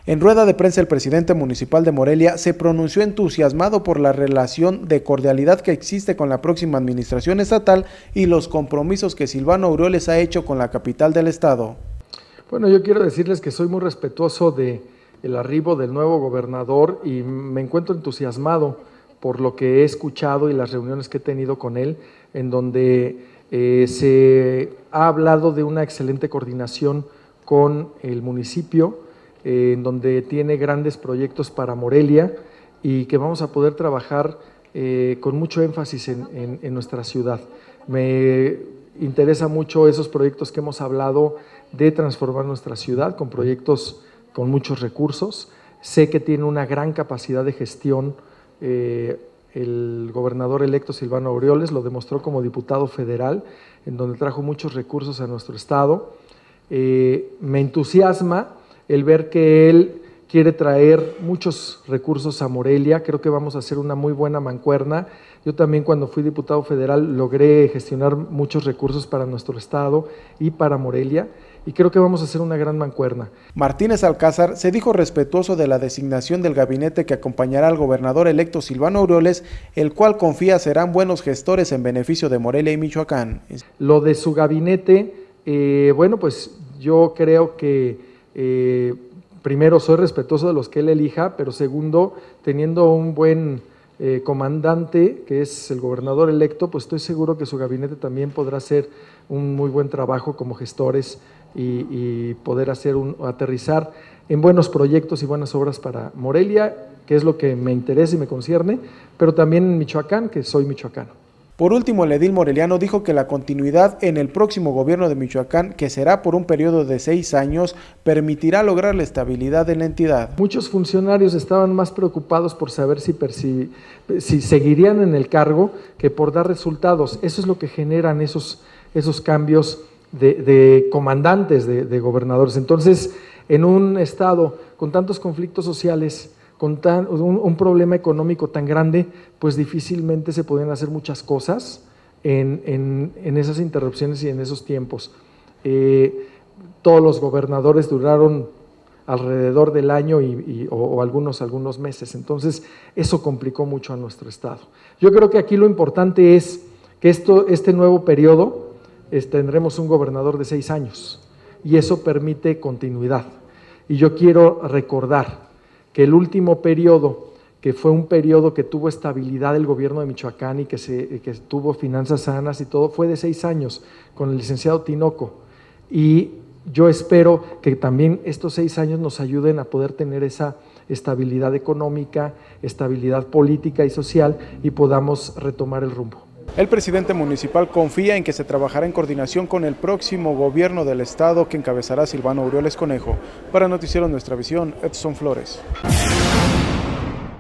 En rueda de prensa, el presidente municipal de Morelia se pronunció entusiasmado por la relación de cordialidad que existe con la próxima administración estatal y los compromisos que Silvano Aureoles ha hecho con la capital del estado. Bueno, yo quiero decirles que soy muy respetuoso del arribo del nuevo gobernador y me encuentro entusiasmado por lo que he escuchado y las reuniones que he tenido con él, en donde se ha hablado de una excelente coordinación con el municipio, en donde tiene grandes proyectos para Morelia y que vamos a poder trabajar con mucho énfasis en nuestra ciudad. Me interesa mucho esos proyectos que hemos hablado de transformar nuestra ciudad con proyectos con muchos recursos. Sé que tiene una gran capacidad de gestión el gobernador electo Silvano Aureoles, lo demostró como diputado federal, en donde trajo muchos recursos a nuestro estado. Me entusiasma el ver que él quiere traer muchos recursos a Morelia. Creo que vamos a hacer una muy buena mancuerna. Yo también, cuando fui diputado federal, logré gestionar muchos recursos para nuestro estado y para Morelia, y creo que vamos a hacer una gran mancuerna. Martínez Alcázar se dijo respetuoso de la designación del gabinete que acompañará al gobernador electo Silvano Aureoles, el cual confía serán buenos gestores en beneficio de Morelia y Michoacán. Lo de su gabinete, bueno, pues yo creo que primero, soy respetuoso de los que él elija, pero segundo, teniendo un buen comandante, que es el gobernador electo, pues estoy seguro que su gabinete también podrá hacer un muy buen trabajo como gestores y poder aterrizar en buenos proyectos y buenas obras para Morelia, que es lo que me interesa y me concierne, pero también en Michoacán, que soy michoacano. Por último, el edil moreliano dijo que la continuidad en el próximo gobierno de Michoacán, que será por un periodo de 6 años, permitirá lograr la estabilidad en la entidad. Muchos funcionarios estaban más preocupados por saber si seguirían en el cargo que por dar resultados. Eso es lo que generan esos cambios de comandantes, de gobernadores. Entonces, en un estado con tantos conflictos sociales, con un problema económico tan grande, pues difícilmente se podían hacer muchas cosas en esas interrupciones y en esos tiempos. Todos los gobernadores duraron alrededor del año o algunos meses, entonces eso complicó mucho a nuestro estado. Yo creo que aquí lo importante es que este nuevo periodo tendremos un gobernador de 6 años y eso permite continuidad. Y yo quiero recordar que el último periodo, que fue un periodo que tuvo estabilidad el gobierno de Michoacán y que tuvo finanzas sanas y todo, fue de 6 años con el licenciado Tinoco. Y yo espero que también estos 6 años nos ayuden a poder tener esa estabilidad económica, estabilidad política y social, y podamos retomar el rumbo. El presidente municipal confía en que se trabajará en coordinación con el próximo gobierno del estado que encabezará Silvano Aureoles Conejo. Para Noticiero Nuestra Visión, Edson Flores.